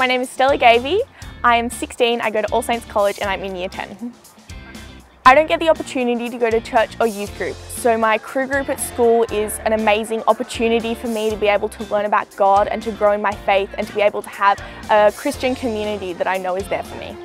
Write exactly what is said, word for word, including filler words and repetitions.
my name is Stella. I am sixteen, I go to All Saints College and I'm in year ten. I don't get the opportunity to go to church or youth group, so my C R U group at school is an amazing opportunity for me to be able to learn about God and to grow in my faith and to be able to have a Christian community that I know is there for me.